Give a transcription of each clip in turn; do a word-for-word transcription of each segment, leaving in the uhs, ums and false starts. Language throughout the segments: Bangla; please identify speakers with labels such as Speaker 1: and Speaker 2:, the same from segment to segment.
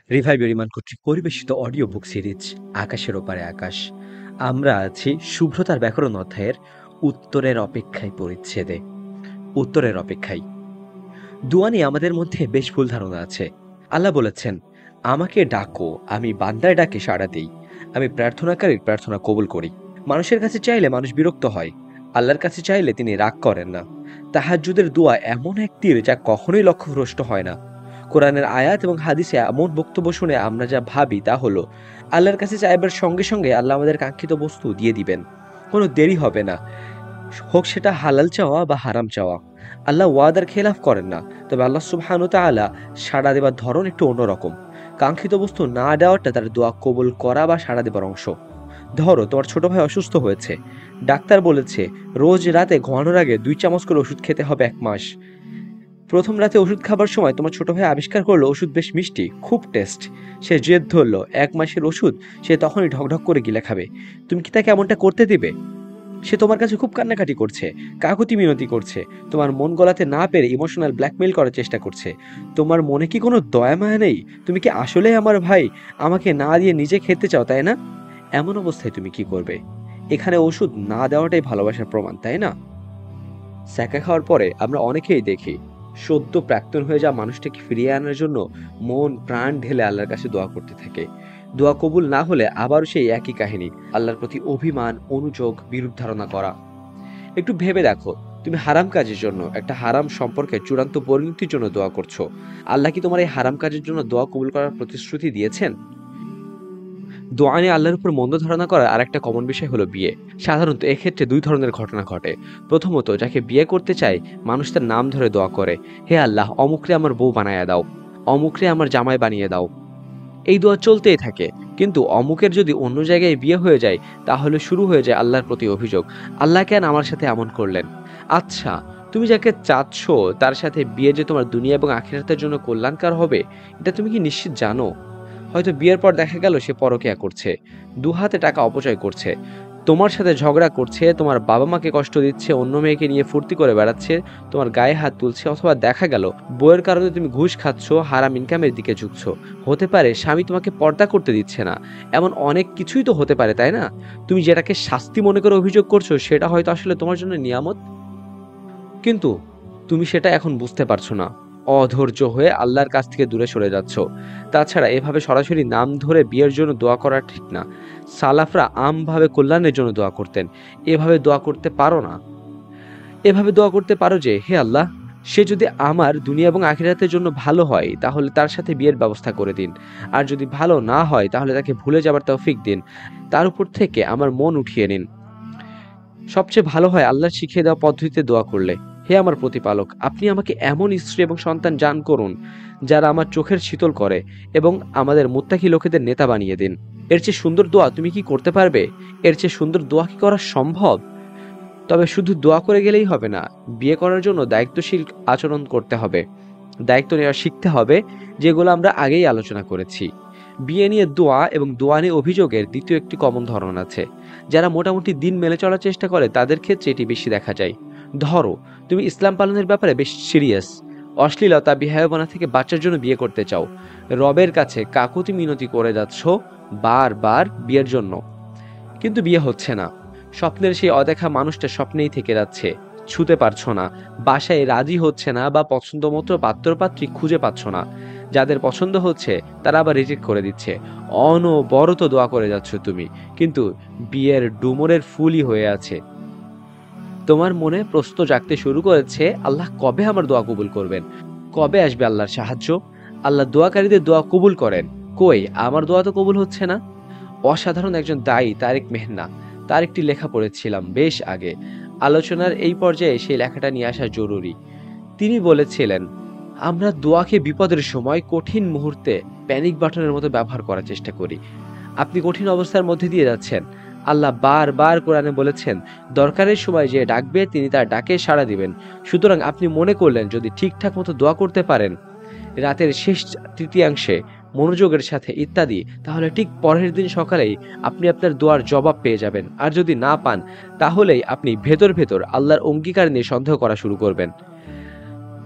Speaker 1: রিভাইভ ইমান কর্তৃক পরিবেশিত অডিও বুক সিরিজ আকাশের ওপারে আকাশ। আমরা আছি শুভ্রতার ব্যাকরণ অধ্যায়ের উত্তরের অপেক্ষায় পরিচ্ছেদে। উত্তরের অপেক্ষায় দোয়া নিয়ে আমাদের মধ্যে বেশ ভুল ধারণা আছে। আল্লাহ বলেছেন, আমাকে ডাকো, আমি বান্দার ডাকে সাড়া দিই, আমি প্রার্থনাকারীর প্রার্থনা কবুল করি। মানুষের কাছে চাইলে মানুষ বিরক্ত হয়, আল্লাহর কাছে চাইলে তিনি রাগ করেন না। তাহাজ্জুদের দোয়া এমন এক তীর যা কখনোই লক্ষ্যভ্রষ্ট হয় না। কোরআনের আয়াত এবং হাদিসে এমন বক্তব্য শুনে আমরা যা ভাবি তা হলো, আল্লাহর কাছে চাইবার সঙ্গে সঙ্গে আল্লাহ আমাদের কাঙ্ক্ষিত বস্তু দিয়ে দিবেন, কোনো দেরি হবে না, হোক সেটা হালাল চাওয়া বা হারাম চাওয়া। আল্লাহ ওয়াদার খেলাফ করেন না, তবে আল্লাহ সুবহানাহু ওয়া তাআলা সাড়া দেবার ধরন একটু অন্যরকম। কাঙ্ক্ষিত বস্তু না দেওয়াটা তার দোয়া কবুল করা বা সাড়া দেবার অংশ। ধরো, তোমার ছোট ভাই অসুস্থ হয়েছে, ডাক্তার বলেছে রোজ রাতে ঘুমানোর আগে দুই চামচ করে ওষুধ খেতে হবে এক মাস। প্রথম রাতে ওষুধ খাবার সময় তোমার ছোট ভাই আবিষ্কার করলো ওষুধ বেশ মিষ্টি, খুব টেস্ট। সে জেদ ধরলো এক মাসের ওষুধ সে তখনই ঢকঢক করে গিলে খাবে। তুমি কি তাকে এমনটা করতে দিবে? সে তোমার কাছে খুব কান্নাকাটি করছে, কাকুতি মিনতি করছে, তোমার মন গলাতে না পেরে ইমোশনাল ব্ল্যাকমেইল করার চেষ্টা করছে। তোমার মনে কি কোনো দয়া মায়া নেই? তুমি কি আসলেই আমার ভাই আমাকে না দিয়ে নিজে খেতে চাও, তাই না? এমন অবস্থায় তুমি কি করবে? এখানে ওষুধ না দেওয়াটাই ভালোবাসার প্রমাণ, তাই না? স্যাকা খাওয়ার পরে আমরা অনেকেই দেখি সদ্য প্রাক্তন হয়ে যাওয়া মানুষটাকে ফিরিয়ে আনার জন্য মন প্রাণ ঢেলে আল্লাহর কাছে দোয়া করতে থাকে। দোয়া কবুল না হলে আবারও সেই একই কাহিনী, আল্লাহর প্রতি অভিমান, অনুযোগ, বিরূপ ধারণা করা। একটু ভেবে দেখো, তুমি হারাম কাজের জন্য, একটা হারাম সম্পর্কে চূড়ান্ত পরিণতির জন্য দোয়া করছো। আল্লাহ কি তোমার এই হারাম কাজের জন্য দোয়া কবুল করার প্রতিশ্রুতি দিয়েছেন? দোয়া নিয়ে আল্লাহর উপর মন্দ ধারণা করার আরেকটা কমন বিষয় হলো বিয়ে। সাধারণত এক্ষেত্রে দুই ধরনের ঘটনা ঘটে। প্রথমত, যাকে বিয়ে করতে চায় মানুষ তার নাম ধরে দোয়া করে, হে আল্লাহ, অমুকরে আমার বউ বানাইয়া দাও, অমুকরে আমার জামাই বানিয়ে দাও। এই দোয়া চলতেই থাকে। কিন্তু অমুকের যদি অন্য জায়গায় বিয়ে হয়ে যায়, তাহলে শুরু হয়ে যায় আল্লাহর প্রতি অভিযোগ, আল্লাহ কেন আমার সাথে এমন করলেন? আচ্ছা, তুমি যাকে চাচ্ছ তার সাথে বিয়ে যে তোমার দুনিয়া এবং আখিরাতের জন্য কল্যাণকর হবে, এটা তুমি কি নিশ্চিত জানো? হয়তো বিয়ের পর দেখা গেল সে পরকীয়া করছে, দু হাতে টাকা অপচয় করছে, তোমার সাথে ঝগড়া করছে, তোমার বাবা মাকে কষ্ট দিচ্ছে, অন্য মেয়েকে নিয়ে ফুর্তি করে বেড়াচ্ছে, তোমার গায়ে হাত তুলছে, অথবা দেখা গেল বইয়ের কারণে তুমি ঘুষ খাচ্ছ, হারাম ইনকামের দিকে ঝুঁকছো। হতে পারে স্বামী তোমাকে পর্দা করতে দিচ্ছে না। এমন অনেক কিছুই তো হতে পারে, তাই না? তুমি যেটাকে শাস্তি মনে করে অভিযোগ করছো, সেটা হয়তো আসলে তোমার জন্য নিয়ামত। কিন্তু তুমি সেটা এখন বুঝতে পারছো না, অধৈর্য হয়ে আল্লাহর কাছ থেকে দূরে সরে যাচ্ছ। তাছাড়া এভাবে সরাসরি নাম ধরে বিয়ের জন্য দোয়া করা ঠিক না। সালাফরা আমভাবে কল্যাণের জন্য দোয়া করতেন। এভাবে দোয়া করতে পারো না। এভাবে দোয়া করতে পারো যে, হে আল্লাহ, সে যদি আমার দুনিয়া এবং আখিরাতের জন্য ভালো হয় তাহলে তার সাথে বিয়ের ব্যবস্থা করে দিন, আর যদি ভালো না হয় তাহলে তাকে ভুলে যাবার তৌফিক দিন, তার উপর থেকে আমার মন উঠিয়ে নিন। সবচেয়ে ভালো হয় আল্লাহ শিখিয়ে দেওয়া পদ্ধতিতে দোয়া করলে, হে আমার প্রতিপালক, আপনি আমাকে এমন স্ত্রী এবং সন্তান দান করুন যারা আমার চোখের শীতল করে, এবং আমাদের মুত্তাকি লোকেদের নেতা বানিয়ে দিন। এর চেয়ে সুন্দর দোয়া তুমি কি করতে পারবে? এর চেয়ে সুন্দর দোয়া কি করা সম্ভব? তবে শুধু দোয়া করে গেলেই হবে না, বিয়ে করার জন্য দায়িত্বশীল আচরণ করতে হবে, দায়িত্ব নেওয়া শিখতে হবে, যেগুলো আমরা আগেই আলোচনা করেছি। বিয়ে নিয়ে দোয়া এবং দোয়া নিয়ে অভিযোগের দ্বিতীয় একটি কমন ধরন আছে। যারা মোটামুটি দিন মেনে চলার চেষ্টা করে তাদের ক্ষেত্রে এটি বেশি দেখা যায়। ধরো, তুমি ইসলাম পালনের ব্যাপারে বেশ সিরিয়াস, অশ্লীলতা বিহেয়বনা থেকে বাচ্চার জন্য বিয়ে করতে চাও, রবের কাছে কাকুতি মিনতি করে যাচ্ছ বারবার বিয়ের জন্য, কিন্তু বিয়ে হচ্ছে না। স্বপ্নের সেই অদেখা মানুষটা স্বপ্নেই থেকে যাচ্ছে, ছুতে পারছো না, বাসায় রাজি হচ্ছে না, বা পছন্দ মতো পাত্রপাত্রী খুঁজে পাচ্ছ না। যাদের পছন্দ হচ্ছে তারা আবার রিজেক্ট করে দিচ্ছে। অনবরত দোয়া করে যাচ্ছ তুমি, কিন্তু বিয়ের ডুমুরের ফুলই হয়ে আছে। তোমার মনে প্রশ্ন জাগতে শুরু করেছে, আল্লাহ কবে আমার দোয়া কবুল করবেন? কবে আসবে আল্লাহর সাহায্য? আল্লাহ দোয়াকারীদের দোয়া কবুল করেন, কই আমার দোয়া তো কবুল হচ্ছে না। অসাধারণ একজন দায়ী তারেক মেহনা, তার একটি লেখা পড়েছিলাম বেশ আগে। আলোচনার এই পর্যায়ে সেই লেখাটা নিয়ে আসা জরুরি। তিনি বলেছিলেন, আমরা দোয়াকে বিপদের সময়, কঠিন মুহূর্তে প্যানিক বাটনের মতো ব্যবহার করার চেষ্টা করি। আপনি কঠিন অবস্থার মধ্যে দিয়ে যাচ্ছেন, আল্লাহ বারবার কোরআনে বলেছেন দরকারের সময় যে ডাকবে তিনি তার ডাকে সাড়া দিবেন। সুতরাং আপনি মনে করলেন যদি ঠিকঠাক মতো দোয়া করতে পারেন রাতের শেষ তৃতীয়াংশে মনোযোগের সাথে ইত্যাদি, তাহলে ঠিক পরের দিন সকালেই আপনি আপনার দোয়ার জবাব পেয়ে যাবেন। আর যদি না পান, তাহলেই আপনি ভেতর ভেতর আল্লাহর অঙ্গীকার নিয়ে সন্দেহ করা শুরু করবেন।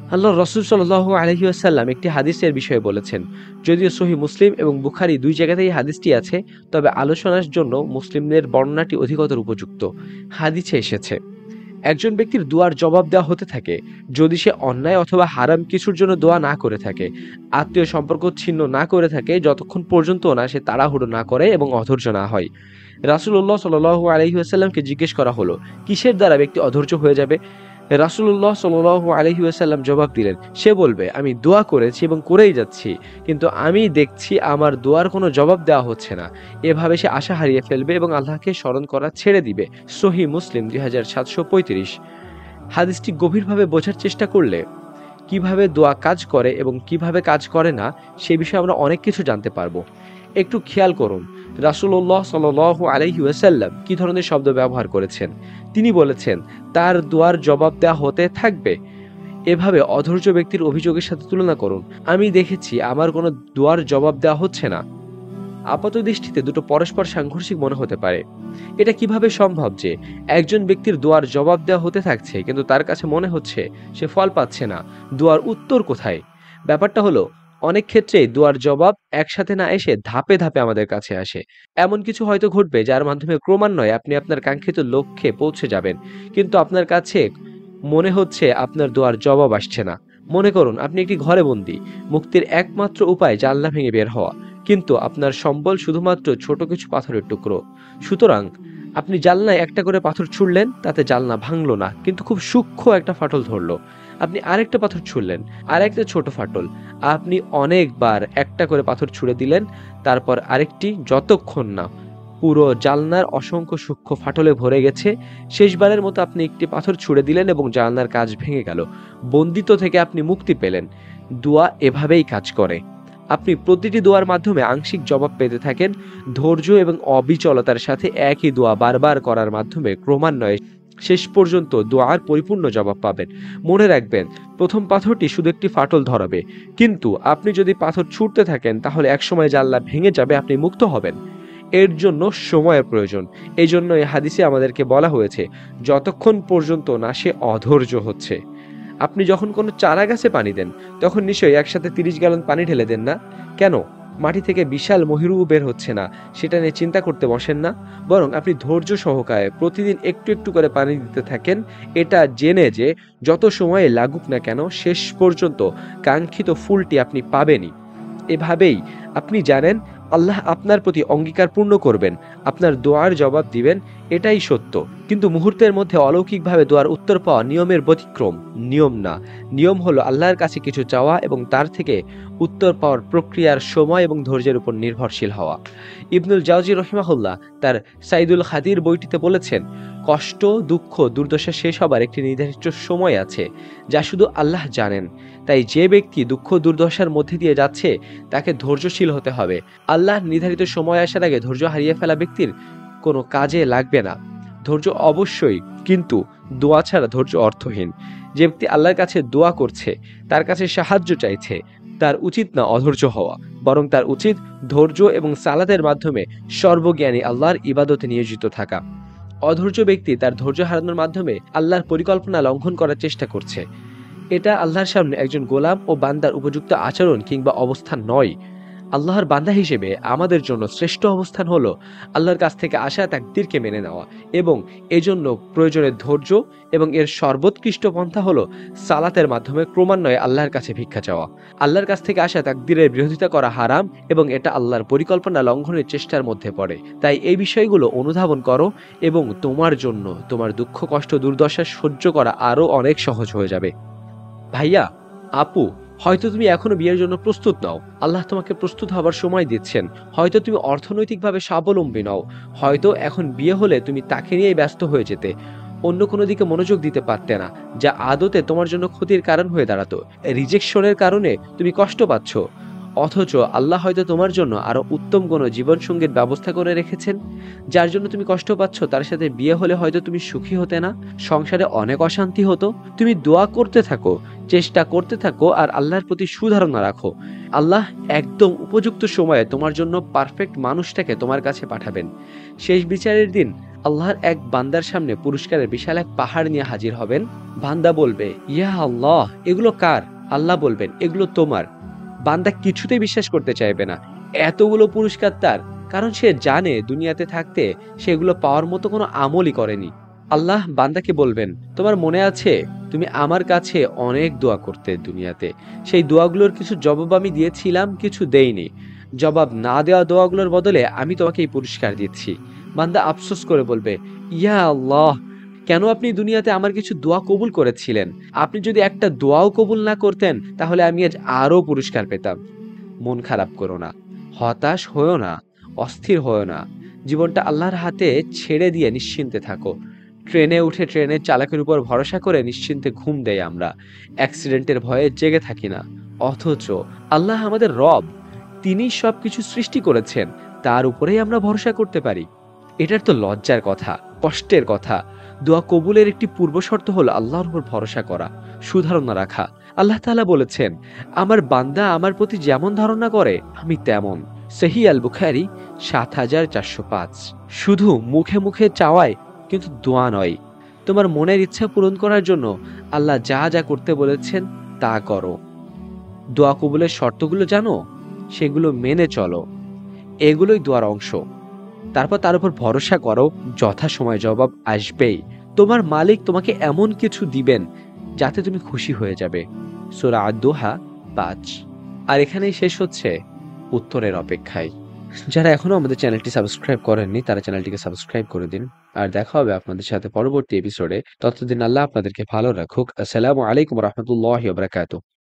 Speaker 1: আল্লাহ রসুল সাল্লাল্লাহু আলাইহি ওয়াসাল্লাম একটি হাদিসের বিষয়ে বলেছেন, যদিও সহিহ মুসলিম এবং বুখারী দুই জায়গাতেই হাদিসটি আছে, তবে আলোচনার জন্য মুসলিমদের বর্ণনাটি অধিকতর উপযুক্ত। হাদিসে এসেছে, একজন ব্যক্তির দোয়ার জবাব দেওয়া হতে থাকে যদি সে অন্যায় অথবা হারাম কিছুর জন্য দোয়া না করে থাকে, আত্মীয় সম্পর্ক ছিন্ন না করে থাকে, যতক্ষণ পর্যন্ত না সে তাড়াহুড়ো না করে এবং অধৈর্য না হয়। রাসূলুল্লাহ সাল্লাল্লাহু আলাইহি ওয়াসাল্লামকে জিজ্ঞেস করা হলো, কিসের দ্বারা ব্যক্তি অধৈর্য হয়ে যাবে? রাসূলুল্লাহ সাল্লাল্লাহু আলাইহি ওয়াসাল্লাম জবাব দিলেন, সে বলবে, আমি দোয়া করেছি এবং করেই যাচ্ছি, কিন্তু আমি দেখছি আমার দোয়ার কোনো জবাব দেওয়া হচ্ছে না। এভাবে সে আশা হারিয়ে ফেলবে এবং আল্লাহকে স্মরণ করা ছেড়ে দিবে। সহিহ মুসলিম দুই হাজার সাতশো পঁয়ত্রিশ। হাদিসটি গভীরভাবে বোঝার চেষ্টা করলে কিভাবে দোয়া কাজ করে এবং কিভাবে কাজ করে না সে বিষয়ে আমরা অনেক কিছু জানতে পারবো। একটু খেয়াল করুন, রাসূলুল্লাহ সাল্লাল্লাহু আলাইহি ওয়াসাল্লাম কি ধরনের শব্দ ব্যবহার করেছেন। তিনি বলেছেন তার দোয়ার জবাব দেওয়া হতে থাকবে। এভাবে অধৈর্য ব্যক্তির অভিযোগের সাথে তুলনা করুন, আমি দেখেছি আমার কোনো দোয়ার জবাব দেওয়া হচ্ছে না। আপাত দৃষ্টিতে দুটো পরস্পর সাংঘর্ষিক মনে হতে পারে। এটা কিভাবে সম্ভব যে একজন ব্যক্তির দোয়ার জবাব দেওয়া হতে থাকছে কিন্তু তার কাছে মনে হচ্ছে সে ফল পাচ্ছে না? দোয়ার উত্তর কোথায়? ব্যাপারটা হলো, অনেক ক্ষেত্রেই দোয়ার জবাব একসাথে না এসে ধাপে ধাপে আমাদের কাছে আসে। এমন কিছু হয়তো ঘটবে যার মাধ্যমে ক্রমান্বয়ে আপনি আপনার কাঙ্ক্ষিত লক্ষ্যে পৌঁছে যাবেন, কিন্তু আপনার কাছে মনে হচ্ছে আপনার দোয়ার জবাব আসছে না। মনে করুন আপনি একটি ঘরে বন্দী, মুক্তির একমাত্র উপায় জানলা ভেঙে বের হওয়া, কিন্তু আপনার সম্বল শুধুমাত্র ছোট কিছু পাথরের টুকরো। সুতরাং আপনি জানলায় একটা করে পাথর ছুঁড়লেন, তাতে জানলা ভাঙলো না, কিন্তু খুব সূক্ষ্ম একটা ফাটল ধরলো। আপনি আরেকটা পাথর ছুঁড়লেন, আরেকটা ছোট ফাটল। আপনি অনেকবার একটা করে পাথর ছুঁড়ে দিলেন, তারপর আরেকটি, যতক্ষণ না পুরো জানলার অসংখ্য সূক্ষ্ম ফাটলে ভরে গেছে। শেষবারের মতো আপনি একটি পাথর ছুঁড়ে দিলেন এবং জানলার কাঁচ ভেঙে গেল। বন্দিত্ব থেকে আপনি মুক্তি পেলেন। দোয়া এভাবেই কাজ করে। আপনি প্রতিটি দোয়ার মাধ্যমে আংশিক জবাব পেতে থাকেন। ধৈর্য এবং অবিচলতার সাথে একই দোয়া বারবার করার মাধ্যমে ক্রমান্বয়ে শেষ পর্যন্ত দোয়ার পরিপূর্ণ জবাব পাবেন। মনে রাখবেন, প্রথম পাথরটি শুধু একটি ফাটল ধরাবে, কিন্তু আপনি যদি পাথর ছুঁড়তে থাকেন তাহলে একসময় জানলা ভেঙে যাবে, আপনি মুক্ত হবেন। এর জন্য সময়ের প্রয়োজন। এই জন্য এই হাদিসে আমাদেরকে বলা হয়েছে, যতক্ষণ পর্যন্ত না সে অধৈর্য হচ্ছে। আপনি যখন কোনো চারা গাছে পানি দেন, তখন নিশ্চয়ই একসাথে তিরিশ গ্যালন পানি ঢেলে দেন না? কেন? মাটি থেকে বিশাল মহিরু বের হচ্ছে না, সেটা নিয়ে চিন্তা করতে বসেন না, বরং আপনি ধৈর্য সহকারে প্রতিদিন একটু একটু করে পানি দিতে থাকেন, এটা জেনে যে যত সময়ে লাগুক না কেন শেষ পর্যন্ত কাঙ্ক্ষিত ফুলটি আপনি পাবেনই। এভাবেই আপনি জানেন আল্লাহ আপনার প্রতি অঙ্গীকার পূর্ণ করবেন, আপনার দোয়ার জবাব দিবেন, এটাই সত্য। কিন্তু মুহূর্তের মধ্যে অলৌকিকভাবে দোয়ার উত্তর পাওয়া নিয়মের ব্যতিক্রম, নিয়ম না। নিয়ম হলো আল্লাহর কাছে কিছু চাওয়া এবং তার থেকে উত্তর পাওয়ার প্রক্রিয়ার সময় এবং ধৈর্যের উপর নির্ভরশীল হওয়া। ইবনুল জাওজি রহিমাহুল্লাহ তার সাইদুল খাদির বইটিতে বলেছেন, কষ্ট, দুঃখ, দুর্দশা শেষ হবার একটি নির্ধারিত সময় আছে, যা শুধু আল্লাহ জানেন। তাই যে ব্যক্তি দুঃখ দুর্দশার মধ্যে দিয়ে যাচ্ছে তাকে ধৈর্যশীল হতে হবে। আল্লাহ নির্ধারিত সময় আসার আগে ধৈর্য হারিয়ে ফেলা ব্যক্তির কোনো কাজে লাগবে না। ধৈর্য অবশ্যই, কিন্তু দোয়া ছাড়া ধৈর্য অর্থহীন। যে ব্যক্তি আল্লাহর কাছে দোয়া করছে, তার কাছে সাহায্য চাইছে, তার উচিত না অধৈর্য হওয়া, বরং তার উচিত ধৈর্য এবং সালাতের মাধ্যমে সর্বজ্ঞানী আল্লাহর ইবাদতে নিয়োজিত থাকা। অধৈর্য ব্যক্তি তার ধৈর্য হারানোর মাধ্যমে আল্লাহর পরিকল্পনা লঙ্ঘন করার চেষ্টা করছে। এটা আল্লাহর সামনে একজন গোলাম ও বান্দার উপযুক্ত আচরণ কিংবা অবস্থান নয়। আল্লাহর বান্দা হিসেবে আমাদের জন্য শ্রেষ্ঠ অবস্থান হলো আল্লাহর কাছ থেকে আসা তাকদীরকে মেনে নেওয়া, এবং এজন্য প্রয়োজনে ধৈর্য, এবং এর সর্বোৎকৃষ্ট পন্থা হলো সালাতের মাধ্যমে ক্রমান্বয়ে আল্লাহর কাছে ভিক্ষা চাওয়া। আল্লাহর কাছ থেকে আসা তাকদীরের বিরোধিতা করা হারাম এবং এটা আল্লাহর পরিকল্পনা লঙ্ঘনের চেষ্টার মধ্যে পড়ে। তাই এই বিষয়গুলো অনুধাবন করো এবং তোমার জন্য তোমার দুঃখ, কষ্ট, দুর্দশা সহ্য করা আরো অনেক সহজ হয়ে যাবে। ভাইয়া, আপু, হয়তো তুমি এখনো বিয়ের জন্য প্রস্তুত নাও, আল্লাহ তোমাকে প্রস্তুত হবার সময় দিচ্ছেন। হয়তো তুমি অর্থনৈতিকভাবে স্বাবলম্বী নাও, হয়তো এখন বিয়ে হলে তুমি তাকে নিয়েই ব্যস্ত হয়ে যেতে, অন্য কোনো দিকে মনোযোগ দিতে পারতে না, যা আদতে তোমার জন্য ক্ষতির কারণ হয়ে দাঁড়াতো। রিজেকশনের কারণে তুমি কষ্ট পাচ্ছ, অথচ আল্লাহ হয়তো তোমার জন্য আরো উত্তম কোনো জীবনসঙ্গীর ব্যবস্থা করে রেখেছেন। যার জন্য তুমি কষ্ট পাচ্ছ, তার সাথে বিয়ে হলে হয়তো তুমি সুখী হতে না, সংসারে অনেক অশান্তি হতো। তুমি দোয়া করতে থাকো, চেষ্টা করতে থাকো, আর আল্লাহর প্রতি সুধারণা রাখো। আল্লাহ একদম উপযুক্ত সময়ে তোমার জন্য পারফেক্ট মানুষটাকে তোমার কাছে পাঠাবেন। শেষ বিচারের দিন আল্লাহর এক বান্দার সামনে পুরস্কারের বিশাল এক পাহাড় নিয়ে হাজির হবেন। বান্দা বলবে, ইয়া আল্লাহ, এগুলো কার? আল্লাহ বলবেন, এগুলো তোমার। বান্দা কিছুতেই বিশ্বাস করতে চাইবে না এতগুলো পুরস্কার তার, কারণ সে জানে দুনিয়াতে থাকতে সেগুলো পাওয়ার মতো কোনো আমলই করেনি। আল্লাহ বান্দাকে বলবেন, তোমার মনে আছে তুমি আমার কাছে অনেক দোয়া করতে দুনিয়াতে, সেই দোয়াগুলোর কিছু জবাব আমি দিয়েছিলাম, কিছু দেইনি। জবাব না দেওয়া দোয়াগুলোর বদলে আমি তোমাকে এই পুরস্কার দিচ্ছি। বান্দা আফসোস করে বলবে, ইয়া আল্লাহ, কেন আপনি দুনিয়াতে আমার কিছু দোয়া কবুল করেছিলেন? আপনি যদি একটা দোয়াও কবুল না করতেন তাহলে আমি আজ আরো পুরস্কার পেতাম। মন খারাপ করো না, হতাশ হয়েও না, অস্থির হয়েও না। জীবনটা আল্লাহর হাতে ছেড়ে দিয়ে নিশ্চিন্তে থাকো। ট্রেনে উঠে ট্রেনের চালকের উপর ভরসা করে নিশ্চিন্তে ঘুম দেই আমরা, অ্যাক্সিডেন্টের ভয়ে জেগে থাকি না। অথচ আল্লাহ আমাদের রব, তিনি সবকিছু সৃষ্টি করেছেন, তার উপরেই আমরা ভরসা করতে পারি। এটার তো লজ্জার কথা, কষ্টের কথা। দোয়া কবুলের একটি পূর্বশর্ত হলো আল্লাহর উপর ভরসা করা, সুধারণা রাখা। আল্লাহ তাআলা বলেছেন, আমার বান্দা আমার প্রতি যেমন ধারণা করে আমি তেমন। সহিহ আল বুখারী সাত হাজার চারশো পাঁচ। শুধু মুখে মুখে চাওয়ায় কিন্তু দোয়া নয়। তোমার মনের ইচ্ছা পূরণ করার জন্য আল্লাহ যা যা করতে বলেছেন তা করো। দোয়া কবুলের শর্তগুলো জানো, সেগুলো মেনে চলো, এগুলোই দোয়ার অংশ। তারপর তার উপর ভরসা করো, যথাসময়ে জবাব আসবেই। তোমার মালিক তোমাকে এমন কিছু দিবেন যাতে তুমি খুশি হয়ে যাবে। সূরা আদ-দোহা পাঁচ। আর এখানেই শেষ হচ্ছে উত্তরের অপেক্ষায়। যারা এখনো আমাদের চ্যানেলটি সাবস্ক্রাইব করেননি তারা চ্যানেলটিকে সাবস্ক্রাইব করে দিন। আর দেখা হবে আপনাদের সাথে পরবর্তী এপিসোডে। ততদিন আল্লাহ আপনাদেরকে ভালো রাখুক। আসসালামু আলাইকুম রহমতুল্লাহি ওয়া বারাকাতুহু।